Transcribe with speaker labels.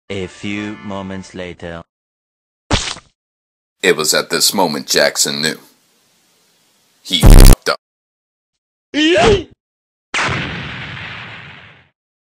Speaker 1: A few moments later.
Speaker 2: It was at this moment Jackson knew. He fucked up.